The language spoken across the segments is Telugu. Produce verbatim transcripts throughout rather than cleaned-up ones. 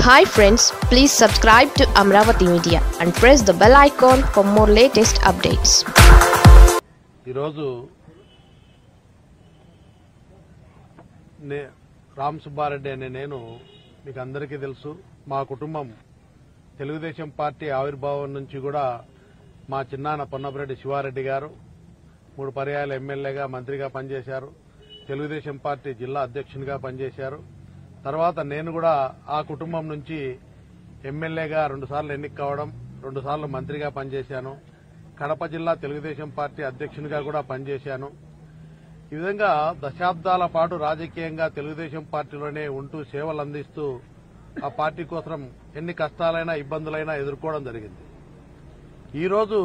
Hi friends, please subscribe to Amravati Media and press the bell icon for more latest updates. ఈరోజు రామ్ సుబ్బారెడ్డి అనే నేను మీకు అందరికీ తెలుసు. మా కుటుంబం తెలుగుదేశం పార్టీ ఆవిర్భావం నుంచి కూడా మా చిన్నాన్న పొన్నపరెడ్డి శివారెడ్డి గారు మూడు పర్యాయాలు ఎమ్మెల్యేగా మంత్రిగా పనిచేశారు. తెలుగుదేశం పార్టీ జిల్లా అధ్యక్షునిగా పనిచేశారు. తర్వాత నేను కూడా ఆ కుటుంబం నుంచి ఎమ్మెల్యేగా రెండుసార్లు ఎన్నిక కావడం, రెండుసార్లు మంత్రిగా పనిచేశాను. కడప జిల్లా తెలుగుదేశం పార్టీ అధ్యక్షునిగా కూడా పనిచేశాను. ఈ విధంగా దశాబ్దాల పాటు రాజకీయంగా తెలుగుదేశం పార్టీలోనే ఉంటూ సేవలు అందిస్తూ ఆ పార్టీ కోసం ఎన్ని కష్టాలైనా ఇబ్బందులైనా ఎదుర్కోవడం జరిగింది. ఈరోజు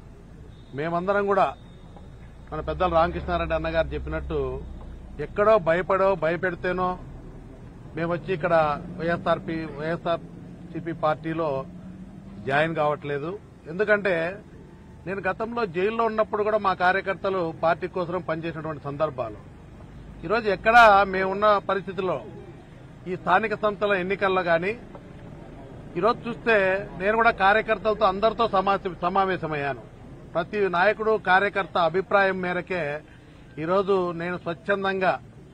మేమందరం కూడా మన పెద్దలు రామకృష్ణారెడ్డి అన్నగారు చెప్పినట్టు ఎక్కడో భయపడో భయపెడితేనో మేము వచ్చి ఇక్కడ వైఎస్ఆర్పీ వైఎస్ఆర్సీపీ పార్టీలో జాయిన్ కావట్లేదు. ఎందుకంటే నేను గతంలో జైల్లో ఉన్నప్పుడు కూడా మా కార్యకర్తలు పార్టీ కోసం పనిచేసినటువంటి సందర్భాలు ఈరోజు ఎక్కడా మేమున్న పరిస్థితుల్లో ఈ స్థానిక సంస్థల ఎన్నికల్లో కానీ ఈరోజు చూస్తే నేను కూడా కార్యకర్తలతో అందరితో సమావేశమయ్యాను. ప్రతి నాయకుడు కార్యకర్త అభిప్రాయం మేరకే ఈరోజు నేను స్వచ్ఛందంగా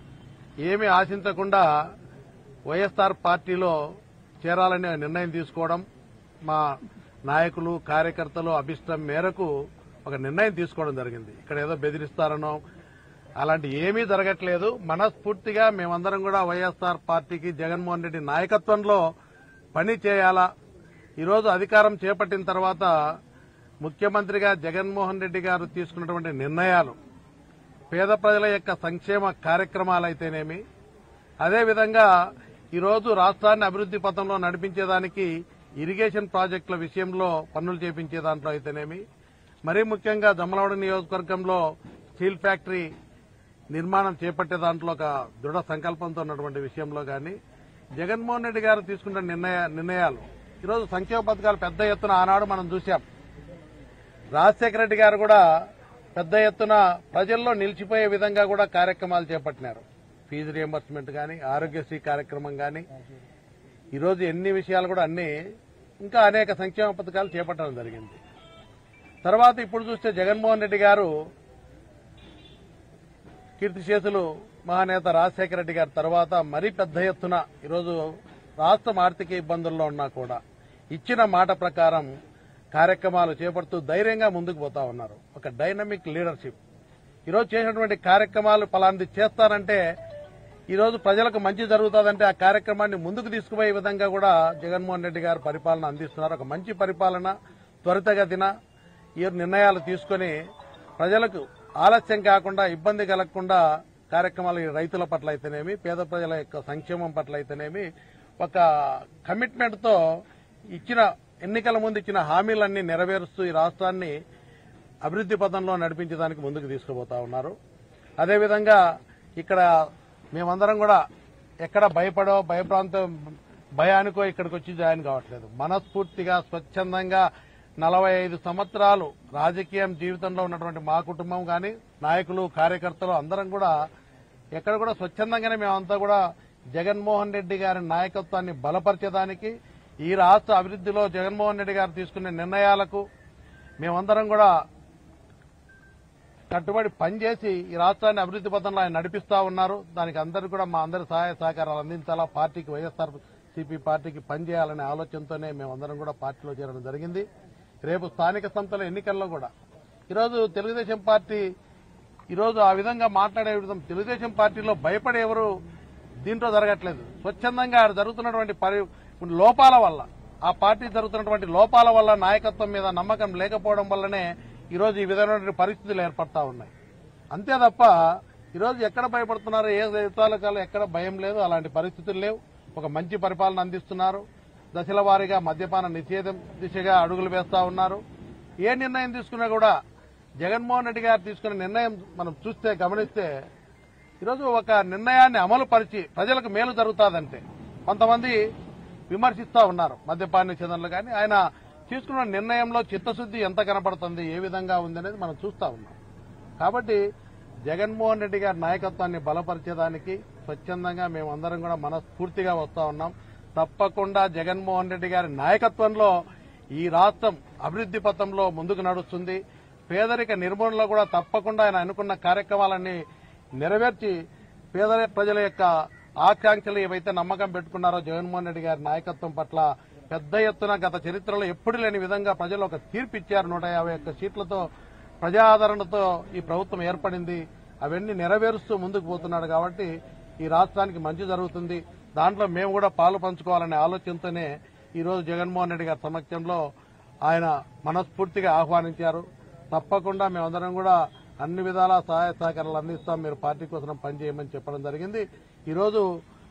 ఏమీ ఆశించకుండా వైఎస్ఆర్ పార్టీలో చేరాలనే నిర్ణయం తీసుకోవడం, మా నాయకులు కార్యకర్తలు అభిష్టం మేరకు ఒక నిర్ణయం తీసుకోవడం జరిగింది. ఇక్కడ ఏదో బెదిరిస్తారనో అలాంటి ఏమీ జరగట్లేదు. మనస్ఫూర్తిగా మేమందరం కూడా వైఎస్ఆర్ పార్టీకి జగన్మోహన్ రెడ్డి నాయకత్వంలో పని చేయాలా. ఈరోజు అధికారం చేపట్టిన తర్వాత ముఖ్యమంత్రిగా జగన్మోహన్ రెడ్డి గారు తీసుకున్నటువంటి నిర్ణయాలు పేద ప్రజల యొక్క సంక్షేమ కార్యక్రమాలైతేనేమి, అదేవిధంగా ఈరోజు రాష్ట్రాన్ని అభివృద్ది పథంలో నడిపించేదానికి ఇరిగేషన్ ప్రాజెక్టుల విషయంలో పనులు చేపించే దాంట్లో అయితేనేమి, మరీ ముఖ్యంగా జమ్మలమడుగు నియోజకవర్గంలో స్టీల్ ఫ్యాక్టరీ నిర్మాణం చేపట్టే దాంట్లో ఒక దృఢ సంకల్పంతో ఉన్నటువంటి విషయంలో కానీ జగన్మోహన్ రెడ్డి గారు తీసుకున్న నిర్ణయ నిర్ణయాలు ఈరోజు సంక్షేమ పథకాలు పెద్ద ఎత్తున ఆనాడు మనం చూశాం. రాజశేఖర రెడ్డి గారు కూడా పెద్ద ఎత్తున ప్రజల్లో నిలిచిపోయే విధంగా కూడా కార్యక్రమాలు చేపట్టినారు. ఫీజు రియంబర్స్మెంట్ కానీ, ఆరోగ్యశ్రీ కార్యక్రమం కానీ, ఈరోజు ఎన్ని విషయాలు కూడా అన్ని ఇంకా అనేక సంక్షేమ పథకాలు చేపట్టడం జరిగింది. తర్వాత ఇప్పుడు చూస్తే జగన్మోహన్ రెడ్డి గారు కీర్తిశేషులు మహానేత రాజశేఖర రెడ్డి గారి తర్వాత మరీ పెద్ద ఎత్తున ఈరోజు రాష్ట్రం ఆర్థిక ఇబ్బందుల్లో ఉన్నా కూడా ఇచ్చిన మాట ప్రకారం కార్యక్రమాలు చేపడుతూ ధైర్యంగా ముందుకు పోతా ఉన్నారు. ఒక డైనమిక్ లీడర్షిప్. ఈరోజు చేసినటువంటి కార్యక్రమాలు పలాంటి చేస్తారంటే ఈరోజు ప్రజలకు మంచి జరుగుతుందంటే ఆ కార్యక్రమాన్ని ముందుకు తీసుకుపోయే విధంగా కూడా జగన్మోహన్ రెడ్డి గారు పరిపాలన అందిస్తున్నారు. ఒక మంచి పరిపాలన, త్వరితగతిన ఈ నిర్ణయాలు తీసుకుని ప్రజలకు ఆలస్యం కాకుండా ఇబ్బంది కలగకుండా కార్యక్రమాలు రైతుల పట్ల అయితేనేమి, పేద ప్రజల యొక్క సంక్షేమం పట్ల అయితేనేమి ఒక కమిట్మెంట్ తో ఇచ్చిన ఎన్నికల ముందు ఇచ్చిన హామీలన్నీ నెరవేరుస్తూ ఈ రాష్ట్రాన్ని అభివృద్ది పథంలో నడిపించడానికి ముందుకు తీసుకుపోతా ఉన్నారు. అదేవిధంగా ఇక్కడ మేమందరం కూడా ఎక్కడ భయపడో భయప్రాంతం భయానికో ఇక్కడికి వచ్చి జాయిన్ కావట్లేదు. మనస్ఫూర్తిగా స్వచ్ఛందంగా నలభై ఐదు సంవత్సరాలు రాజకీయం జీవితంలో ఉన్నటువంటి మా కుటుంబం కానీ నాయకులు కార్యకర్తలు అందరం కూడా ఎక్కడ కూడా స్వచ్ఛందంగానే మేమంతా కూడా జగన్మోహన్ రెడ్డి గారి నాయకత్వాన్ని బలపరిచేదానికి, ఈ రాష్ట్ర అభివృద్దిలో జగన్మోహన్ రెడ్డి గారు తీసుకునే నిర్ణయాలకు మేమందరం కూడా కట్టుబడి పనిచేసి ఈ రాష్ట్రాన్ని అభివృద్ది పథంలో ఆయన నడిపిస్తా ఉన్నారు. దానికి అందరూ కూడా మా అందరి సహాయ సహకారాలు అందించాలా, పార్టీకి వైఎస్ఆర్ సిపి పార్టీకి పనిచేయాలనే ఆలోచనతోనే మేమందరం కూడా పార్టీలో చేరడం జరిగింది. రేపు స్థానిక సంస్థల ఎన్నికల్లో కూడా ఈరోజు తెలుగుదేశం పార్టీ ఈరోజు ఆ విధంగా మాట్లాడే విధం తెలుగుదేశం పార్టీలో భయపడే ఎవరు దీంట్లో జరగట్లేదు. స్వచ్ఛందంగా జరుగుతున్నటువంటి లోపాల వల్ల, ఆ పార్టీ జరుగుతున్నటువంటి లోపాల వల్ల నాయకత్వం మీద నమ్మకం లేకపోవడం వల్లనే ఈరోజు ఈ విధమైనటువంటి పరిస్థితులు ఏర్పడతా ఉన్నాయి. అంతే తప్ప ఈరోజు ఎక్కడ భయపడుతున్నారు, ఏ తాలూకాలు ఎక్కడ భయం లేదు, అలాంటి పరిస్థితులు లేవు. ఒక మంచి పరిపాలన అందిస్తున్నారు. దశల వారీగా మద్యపాన నిషేధం దిశగా అడుగులు వేస్తా ఉన్నారు. ఏ నిర్ణయం తీసుకున్నా కూడా జగన్మోహన్ రెడ్డి గారు తీసుకున్న నిర్ణయం మనం చూస్తే గమనిస్తే ఈరోజు ఒక నిర్ణయాన్ని అమలు పరిచి ప్రజలకు మేలు జరుగుతుందంటే కొంతమంది విమర్శిస్తా ఉన్నారు మద్యపాన నిషేధంలో. కానీ ఆయన తీసుకున్న నిర్ణయంలో చిత్తశుద్ది ఎంత కనపడుతుంది, ఏ విధంగా ఉందనేది మనం చూస్తా ఉన్నాం. కాబట్టి జగన్మోహన్ రెడ్డి గారి నాయకత్వాన్ని బలపరిచేదానికి స్వచ్ఛందంగా మేమందరం కూడా మనస్ఫూర్తిగా వస్తా ఉన్నాం. తప్పకుండా జగన్మోహన్ రెడ్డి గారి నాయకత్వంలో ఈ రాష్ట్రం అభివృద్ది పథంలో ముందుకు నడుస్తుంది. పేదరిక నిర్మూలనలో కూడా తప్పకుండా ఆయన అనుకున్న కార్యక్రమాలన్నీ నెరవేర్చి పేద ప్రజల యొక్క ఆకాంక్షలు ఏవైతే నమ్మకం పెట్టుకున్నారో జగన్మోహన్ రెడ్డి గారి నాయకత్వం పట్ల పెద్ద ఎత్తున గత చరిత్రలో ఎప్పుడు లేని విధంగా ప్రజలు ఒక తీర్పు ఇచ్చారు. నూట యాభై ఒక్క సీట్లతో ప్రజా ఆదరణతో ఈ ప్రభుత్వం ఏర్పడింది. అవన్నీ నెరవేరుస్తూ ముందుకు పోతున్నాడు కాబట్టి ఈ రాష్ట్రానికి మంచి జరుగుతుంది. దాంట్లో మేము కూడా పాలు పంచుకోవాలనే ఆలోచనతోనే ఈ రోజు జగన్మోహన్ రెడ్డి గారి సమక్షంలో ఆయన మనస్ఫూర్తిగా ఆహ్వానించారు. తప్పకుండా మేమందరం కూడా అన్ని విధాలా సహాయ సహకారాలు అందిస్తాం, మీరు పార్టీ కోసం పనిచేయమని చెప్పడం జరిగింది. ఈరోజు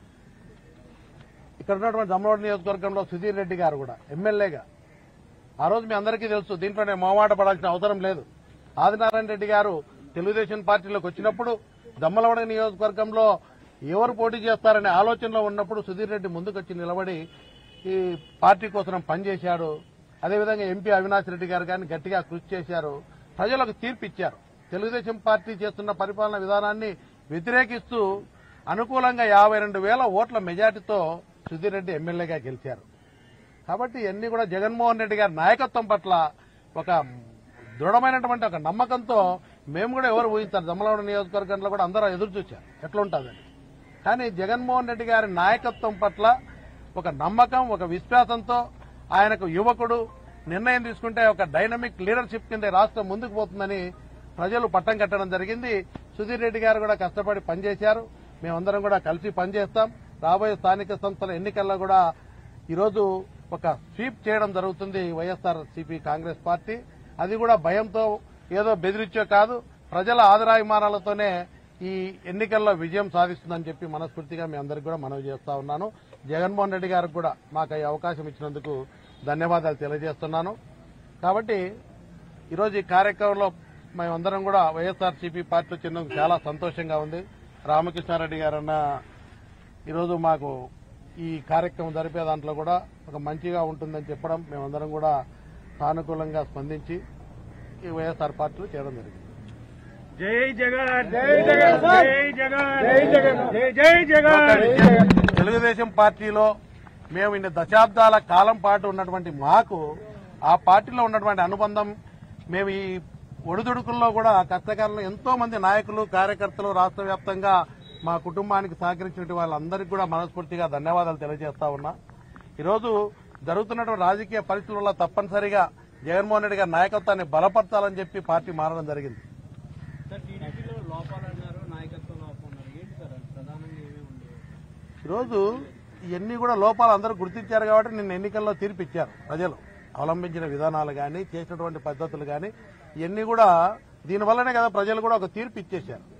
ఇక్కడ ఉన్నటువంటి జమ్మలమడుగు నియోజకవర్గంలో సుధీర్ రెడ్డి గారు కూడా ఎమ్మెల్యేగా ఆ రోజు మీ అందరికీ తెలుసు, దీంట్లో నేను మొహమాట పడాల్సిన అవసరం లేదు. ఆదినారాయణ రెడ్డి గారు తెలుగుదేశం పార్టీలోకి వచ్చినప్పుడు జమ్మలమడుగు నియోజకవర్గంలో ఎవరు పోటీ చేస్తారనే ఆలోచనలో ఉన్నప్పుడు సుధీర్ రెడ్డి ముందుకొచ్చి నిలబడి ఈ పార్టీ కోసం పనిచేశాడు. అదేవిధంగా ఎంపీ అవినాష్ రెడ్డి గారు కానీ గట్టిగా కృషి చేశారు. ప్రజలకు తీర్పు ఇచ్చారు. తెలుగుదేశం పార్టీ చేస్తున్న పరిపాలన విధానాన్ని వ్యతిరేకిస్తూ అనుకూలంగా యాభై రెండు వేల ఓట్ల మెజార్టీతో సుధీర్ రెడ్డి ఎమ్మెల్యేగా గెలిచారు. కాబట్టి ఇవన్నీ కూడా జగన్మోహన్ రెడ్డి గారి నాయకత్వం పట్ల ఒక దృఢమైనటువంటి ఒక నమ్మకంతో మేము కూడా ఎవరు ఊహించారు. జమ్మలమడుగు నియోజకవర్గంలో కూడా అందరూ ఎదురు చూశారు ఎట్లుంటుందని. కానీ జగన్మోహన్ రెడ్డి గారి నాయకత్వం పట్ల ఒక నమ్మకం, ఒక విశ్వాసంతో ఆయనకు యువకుడు నిర్ణయం తీసుకుంటే ఒక డైనమిక్ లీడర్షిప్ కింద రాష్ట్రం ముందుకు పోతుందని ప్రజలు పట్టం కట్టడం జరిగింది. సుధీర్ రెడ్డి గారు కూడా కష్టపడి పనిచేశారు. మేమందరం కూడా కలిసి పనిచేస్తాం. రాబోయే స్థానిక సంస్థల ఎన్నికల్లో కూడా ఈరోజు ఒక స్వీప్ చేయడం జరుగుతుంది వైఎస్ఆర్ సిపి కాంగ్రెస్ పార్టీ. అది కూడా భయంతో ఏదో బెదిరించో కాదు, ప్రజల ఆదరాభిమానాలతోనే ఈ ఎన్నికల్లో విజయం సాధిస్తుందని చెప్పి మనస్ఫూర్తిగా మీ అందరికీ కూడా మనవి చేస్తా ఉన్నాను. జగన్మోహన్ రెడ్డి గారికి కూడా మాకు ఈ అవకాశం ఇచ్చినందుకు ధన్యవాదాలు తెలియజేస్తున్నాను. కాబట్టి ఈరోజు ఈ కార్యక్రమంలో మేమందరం కూడా వైఎస్ఆర్ సిపి పార్టీలో చెందినందుకు చాలా సంతోషంగా ఉంది. రామకృష్ణారెడ్డి గారన్న ఈరోజు మాకు ఈ కార్యక్రమం జరిపే దాంట్లో కూడా ఒక మంచిగా ఉంటుందని చెప్పడం మేమందరం కూడా సానుకూలంగా స్పందించి ఈ వైఎస్ఆర్ పార్టీలో చేరడం జరిగింది. జై జగన్, జై జగన్, జై జగన్, జై జగన్, జై జగన్. తెలుగుదేశం పార్టీలో మేము ఇన్ని దశాబ్దాల కాలం పాటు ఉన్నటువంటి మాకు ఆ పార్టీలో ఉన్నటువంటి అనుబంధం, మేము ఈ ఒడిదుడుకుల్లో కూడా కష్టకాలంలో ఎంతో మంది నాయకులు కార్యకర్తలు రాష్ట్ర వ్యాప్తంగా మా కుటుంబానికి సహకరించిన వాళ్ళందరికీ కూడా మనస్ఫూర్తిగా ధన్యవాదాలు తెలియజేస్తా ఉన్నా. ఈరోజు జరుగుతున్నటువంటి రాజకీయ పరిస్థితుల వల్ల తప్పనిసరిగా జగన్మోహన్ రెడ్డి గారి నాయకత్వాన్ని బలపరచాలని చెప్పి పార్టీ మారడం జరిగింది. ఈరోజు ఇవన్నీ కూడా లోపాలు అందరూ గుర్తించారు కాబట్టి నిన్న ఎన్నికల్లో తీర్పు ఇచ్చారు. ప్రజలు అవలంబించిన విధానాలు కానీ చేసినటువంటి పద్ధతులు కానీ ఇవన్నీ కూడా దీనివల్లనే కదా ప్రజలు కూడా ఒక తీర్పు ఇచ్చేశారు.